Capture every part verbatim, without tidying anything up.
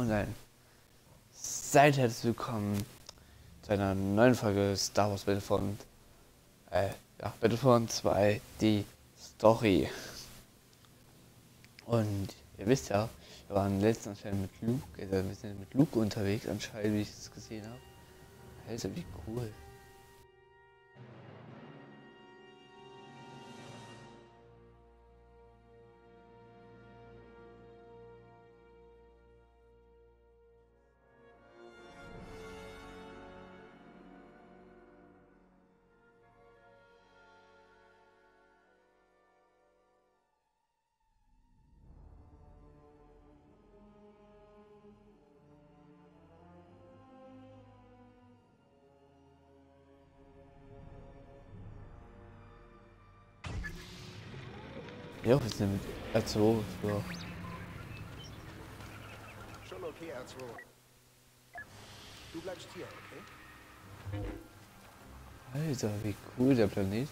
online. Seid herzlich willkommen zu einer neuen Folge Star Wars Battlefront. Äh, ja, Battlefront zwei, die Story. Und ihr wisst ja, wir waren letztens anscheinend mit Luke, also wir sind mit Luke unterwegs anscheinend, wie ich es gesehen habe. Alter, wie cool. Ja, wir sind mit R zwei für. Schon okay, R zwei. Du bleibst hier, okay? Alter, wie cool der Planet.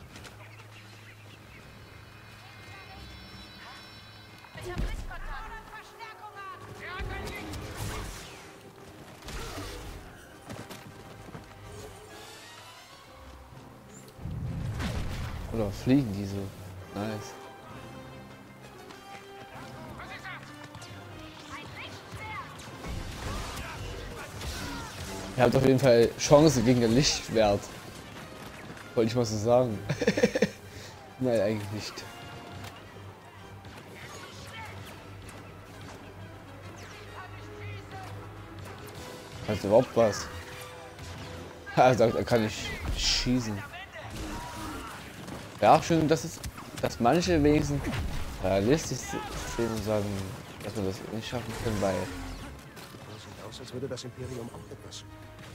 Oder fliegen die so? Nice. Ihr habt auf jeden Fall Chance gegen den Lichtschwert. Wollte ich mal so sagen. Nein, eigentlich nicht. Kannst du überhaupt was? Er sagt, er kann nicht schießen. Ja, auch schön, dass es, dass manche Wesen realistisch sehen und sagen, dass wir das nicht schaffen können, weil Das sieht aus, als würde das Imperium auch etwas.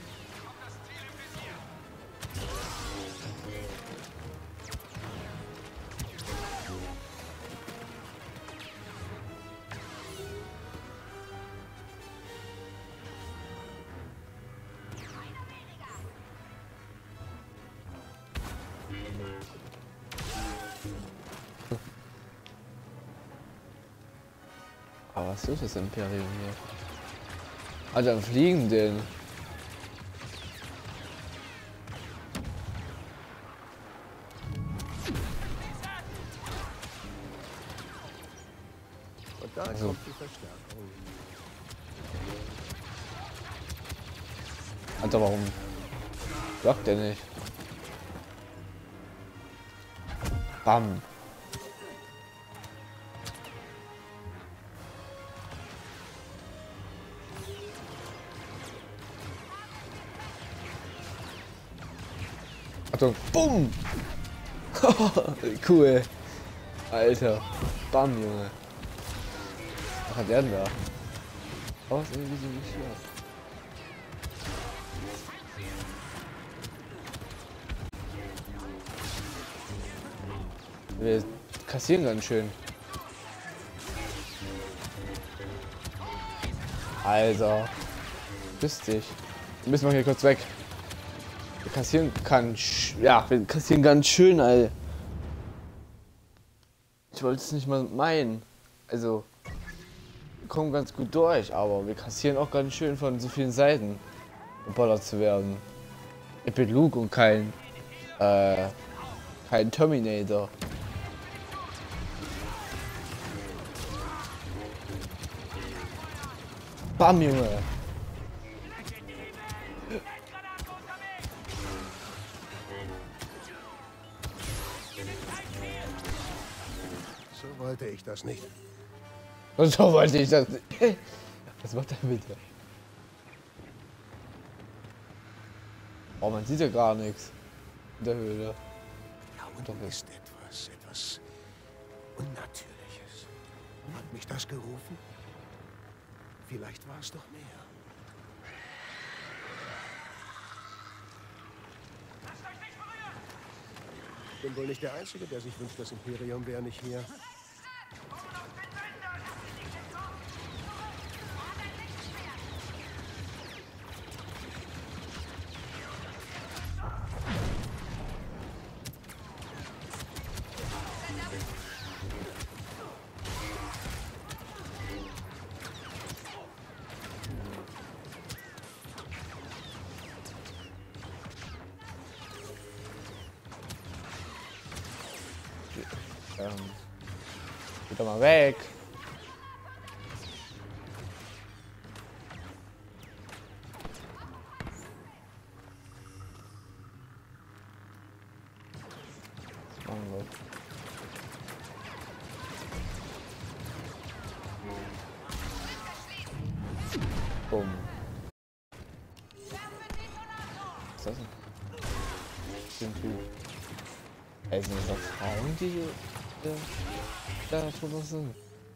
aber was ist das Imperium hier? Ah, dann fliegen den. Und da Also. kommt die Verstärkung. Alter, warum blockt der nicht? Bam. Achtung, bumm! Cool. Alter. Bam, Junge. Was hat der denn da? Oh, ist irgendwie so nicht schwer. Wir kassieren ganz schön. Alter. Küss dich. Wir müssen wir hier kurz weg. Wir kassieren kann. Ja, wir kassieren ganz schön, Alter. Ich wollte es nicht mal meinen. Also, wir kommen ganz gut durch, aber wir kassieren auch ganz schön von so vielen Seiten, geballert zu werden. Ich bin Luke und kein, äh, kein Terminator. Bam, Junge. So wollte ich das nicht. Und so wollte ich das. Was macht er bitte? Oh, man sieht ja gar nichts in der Höhle. Da unten ist etwas, etwas Unnatürliches. Hat mich das gerufen? Vielleicht war es doch mehr. Ich bin wohl nicht der Einzige, der sich wünscht, das Imperium wäre nicht hier. Ähm, geh doch mal weg. Oh Gott. Bumm. Was ist das denn? Den Typ. Ey, sind das auch Frauen, die äh, da drüber sind?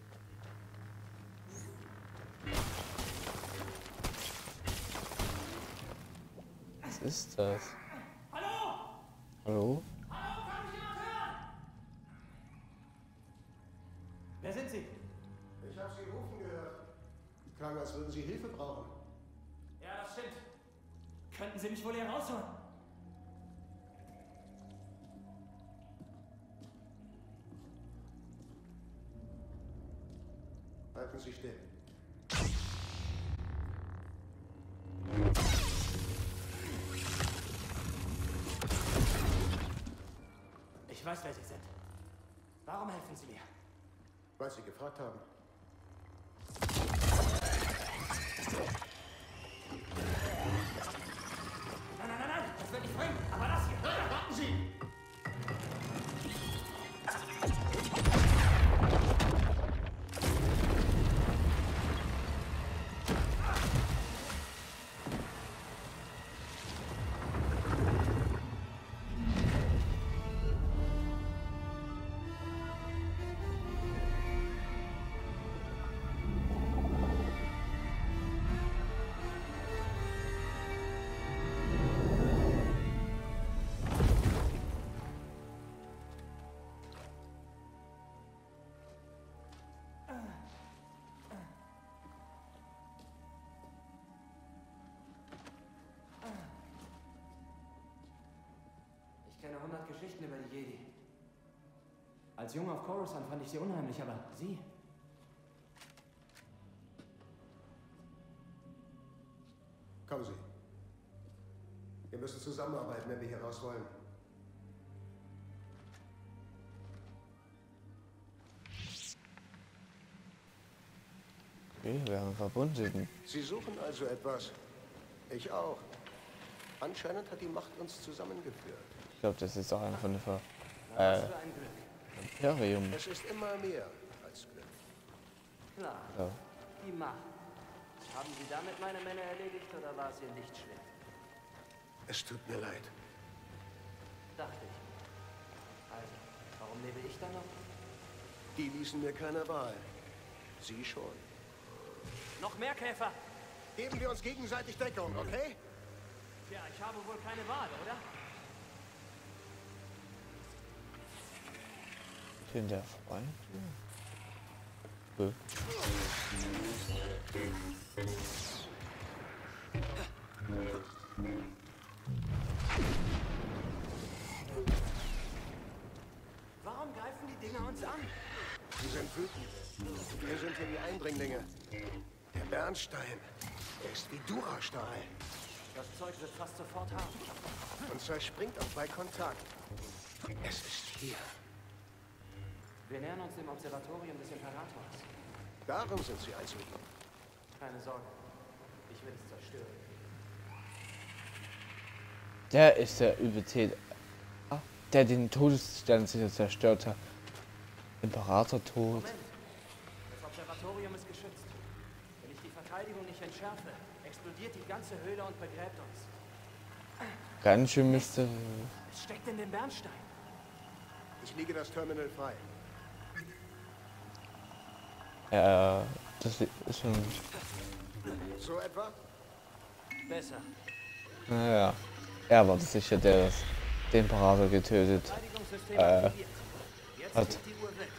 Was ist das? Hallo? Hallo? Hallo, kann mich jemand hören? Wer sind Sie? Ich habe Sie rufen gehört. Klang, als würden Sie Hilfe brauchen. Ja, das stimmt. Könnten Sie mich wohl hier rausholen? Halten Sie still. Ich weiß, wer Sie sind. Warum helfen Sie mir? Weil Sie gefragt haben. Nein, nein, nein, nein, das wird nicht bringen. Aber das hier. Nein, warten Sie! Ich kenne hundert Geschichten über die Jedi. Als Junge auf Coruscant fand ich sie unheimlich, aber Sie? Kommen Sie. Wir müssen zusammenarbeiten, wenn wir hier raus wollen. Okay, wir werden verbunden. Sie suchen also etwas. Ich auch. Anscheinend hat die Macht uns zusammengeführt. Ich glaube, das ist auch einfach eine Ver Na, was äh, für ein Glück. Imperium. Es ist immer mehr als Glück. Klar, Ja. die Macht. Haben Sie damit meine Männer erledigt oder war es Ihr nicht schwer? Es tut mir leid. Dachte ich. Also, warum lebe ich dann noch? Die ließen mir keine Wahl. Sie schon. Noch mehr Käfer! Geben wir uns gegenseitig Deckung, okay? Tja, ich habe wohl keine Wahl, oder? Ich bin der Freund. Ja. Warum greifen die Dinger uns an? Sie sind wütend. Wir sind hier die Eindringlinge. Der Bernstein, der ist wie Durastahl Das Zeug wird fast sofort hart. und zerspringt auch bei Kontakt. Es ist hier. Wir nähern uns dem Observatorium des Imperators. Darum sind sie einzuüben. Keine Sorge. Ich will es zerstören. Der ist der Übeltät. Ah, der den Todesstern sicher zerstört hat. Imperator tot. Moment. Das Observatorium ist geschützt. Wenn ich die Verteidigung nicht entschärfe, explodiert die ganze Höhle und begräbt uns. Ganz schön müsste. Es steckt in dem Bernstein. Ich lege das Terminal frei. Ja, das ist schon. So etwa? Besser. Naja. Er war sicher, der das, den Imperator getötet Verteidigungssystem Äh, aktiviert. Jetzt hat. geht die Uhr wirklich.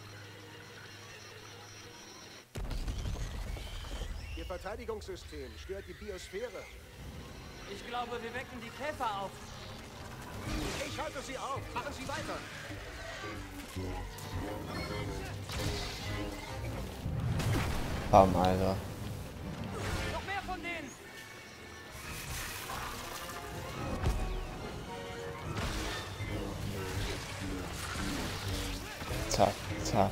Ihr Verteidigungssystem stört die Biosphäre. Ich glaube, wir wecken die Käfer auf. Ich halte sie auf. Machen Sie weiter. Bam, Alter. Noch mehr von denen! zack.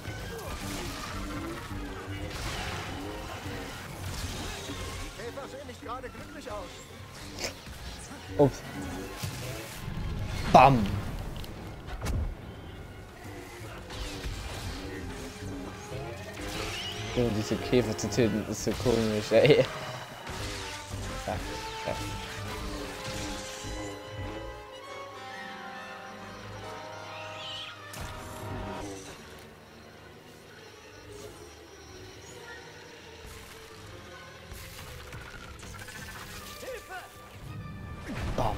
Die Käfer sehen nicht gerade glücklich aus. Ups. Bam. Oh, diese Käfer zu töten ist so komisch, ey. Zack, zack. Bam.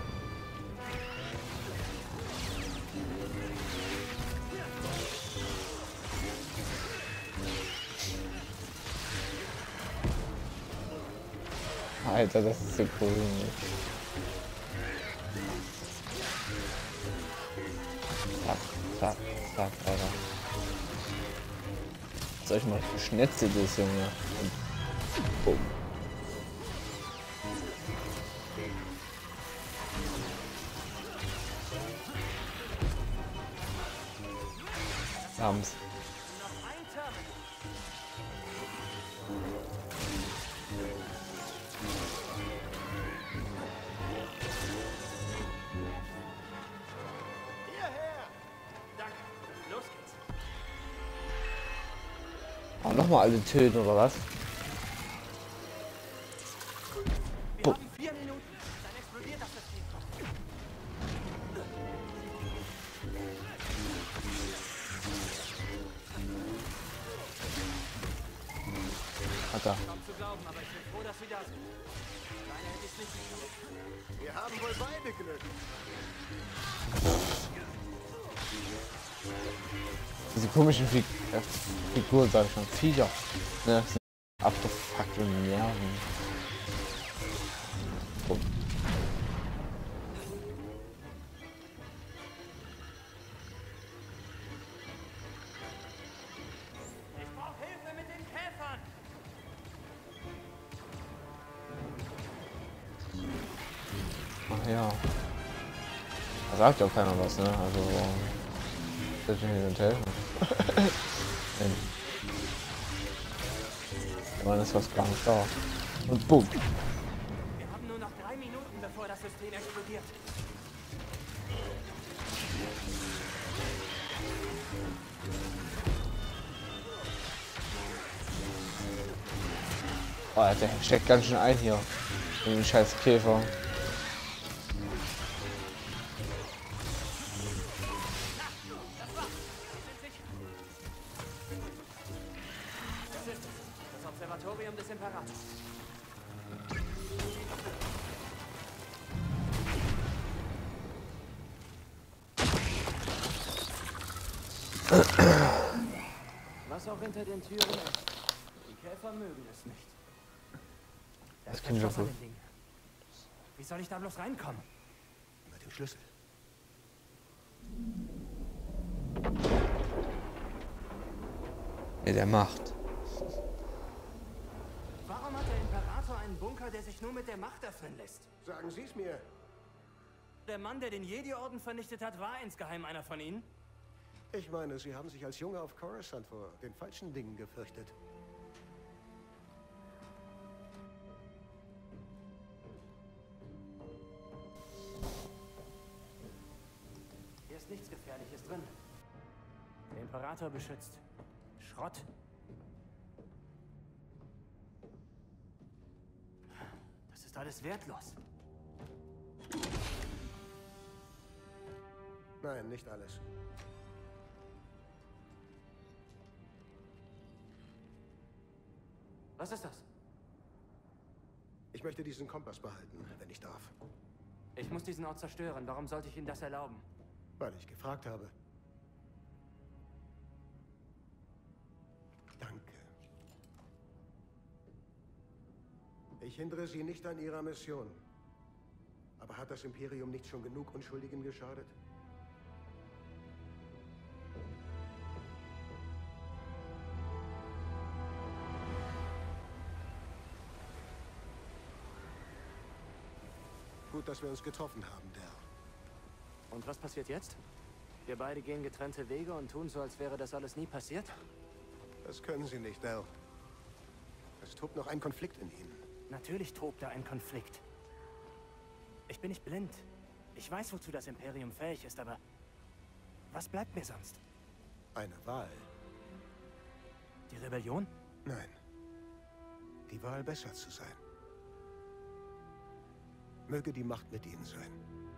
Alter, das ist so cool. Zack, zack, zack, Alter. Solch mal geschnetzelt ist, Junge. Und bumm. Abends. Auch nochmal alle töten, oder was? Wir Oh. haben vier Minuten, dann explodiert das System. Alter. Kaum zu glauben, aber ich bin froh, dass Sie da sind. Kleiner hätte ich es nicht geschafft. Wir haben wohl beide Glück. Diese komischen Fig äh, Figuren, sag ich schon. Viecher. Ne, sind abgefuckte Nerven. Oh. Ich brauche Hilfe mit den Käfern. Ach ja. Da sagt ja auch keiner was, ne? Also, soll ich mir nicht helfen? Ich meine, ist was gar nicht da. Und bumm. Wir haben nur noch drei Minuten, bevor das System explodiert. Oh, der steckt ganz schön ein hier. In den scheiß Käfer. Das ist es. Das Observatorium des Imperators. Was auch hinter den Türen ist. Die Käfer mögen es nicht. Da Das ist kenn ich ein doch Schloss an wohl. dem Ding. Wie soll ich da bloß reinkommen? Mit dem Schlüssel. Ja, der macht. Warum hat der Imperator einen Bunker, der sich nur mit der Macht öffnen lässt? Sagen Sie es mir. Der Mann, der den Jedi-Orden vernichtet hat, war insgeheim einer von ihnen? Ich meine, Sie haben sich als Junge auf Coruscant vor den falschen Dingen gefürchtet. Hier ist nichts Gefährliches drin. Der Imperator beschützt Schrott. Das ist alles wertlos. Nein, nicht alles. Was ist das? Ich möchte diesen Kompass behalten, wenn ich darf. Ich muss diesen Ort zerstören. Warum sollte ich Ihnen das erlauben? Weil ich gefragt habe. Danke. Ich hindere Sie nicht an Ihrer Mission. Aber hat das Imperium nicht schon genug Unschuldigen geschadet? Gut, dass wir uns getroffen haben, Dell. Und was passiert jetzt? Wir beide gehen getrennte Wege und tun so, als wäre das alles nie passiert? Das können Sie nicht, Del. Es tobt noch ein Konflikt in Ihnen. Natürlich tobt da ein Konflikt. Ich bin nicht blind. Ich weiß, wozu das Imperium fähig ist, aber was bleibt mir sonst? Eine Wahl. Die Rebellion? Nein. Die Wahl, besser zu sein. Möge die Macht mit Ihnen sein.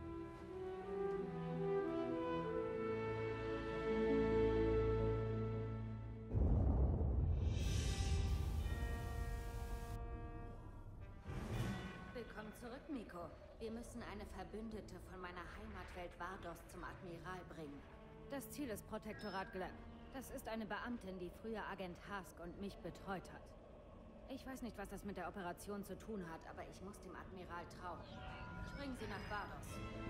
Willkommen zurück, Miko. Wir müssen eine Verbündete von meiner Heimatwelt Vardos zum Admiral bringen. Das Ziel ist Protektorat Gleb. Das ist eine Beamtin, die früher Agent Hask und mich betreut hat. Ich weiß nicht, was das mit der Operation zu tun hat, aber ich muss dem Admiral trauen. Bringen Sie nach Vardos.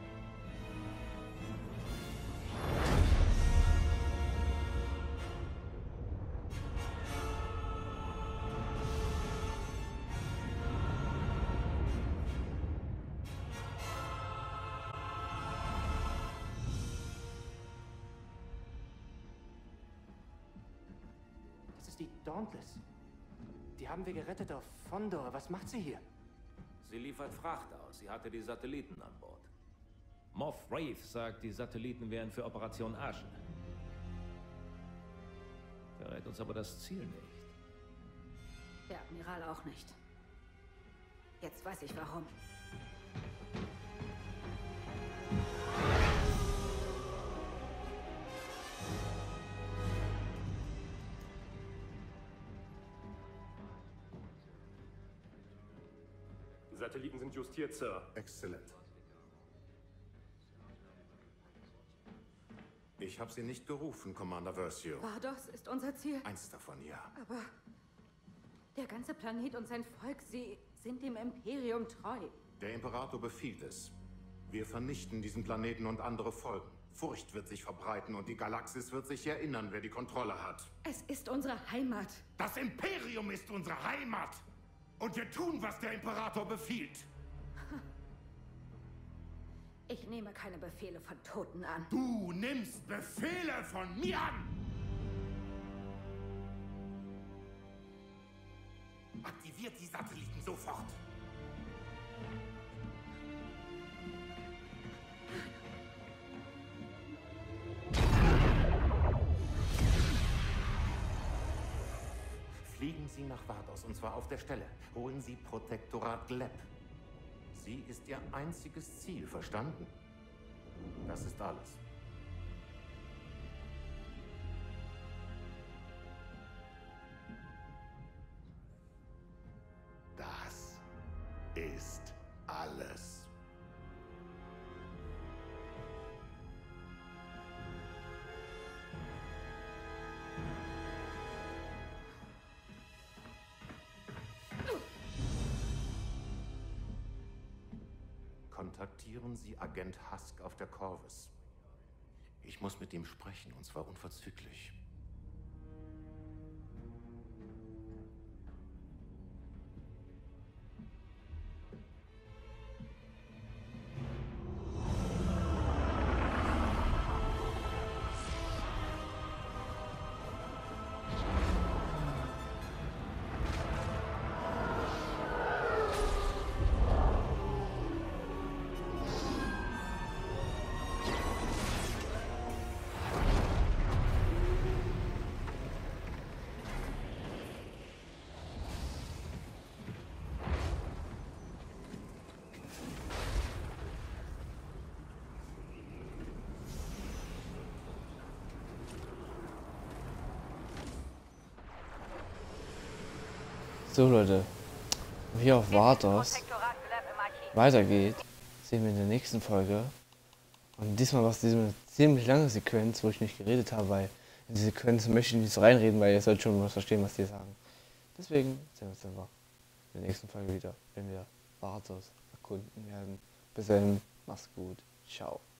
Das ist die Dauntless. Die haben wir gerettet auf Fondor. Was macht sie hier? Sie liefert Fracht aus. Sie hatte die Satelliten an Bord. Moff Wraith sagt, die Satelliten wären für Operation Ashen. Verrät uns aber das Ziel nicht. Der Admiral auch nicht. Jetzt weiß ich warum. Satelliten sind justiert, Sir. Exzellent. Ich habe Sie nicht gerufen, Commander Versio. Vardos ist unser Ziel. Eins davon, ja. Aber der ganze Planet und sein Volk, sie sind dem Imperium treu. Der Imperator befiehlt es. Wir vernichten diesen Planeten und andere Folgen. Furcht wird sich verbreiten und die Galaxis wird sich erinnern, wer die Kontrolle hat. Es ist unsere Heimat. Das Imperium ist unsere Heimat! Und wir tun, was der Imperator befiehlt. Ich nehme keine Befehle von Toten an. Du nimmst Befehle von mir an! Aktiviert die Satelliten sofort! Fliegen Sie nach Vardos, und zwar auf der Stelle. Holen Sie Protektorat Gleb. Sie ist Ihr einziges Ziel, verstanden? Das ist alles. Das ist alles. Kontaktieren Sie Agent Hask auf der Corvus. Ich muss mit ihm sprechen, und zwar unverzüglich. So Leute, wie auf Vardos weitergeht, sehen wir in der nächsten Folge. Und diesmal war es diese eine ziemlich lange Sequenz, wo ich nicht geredet habe, weil in die Sequenz möchte ich nicht so reinreden, weil ihr sollt schon was verstehen, was die sagen. Deswegen sehen wir uns einfach in der nächsten Folge wieder, wenn wir Vardos erkunden werden. Bis dahin, mach's gut, ciao.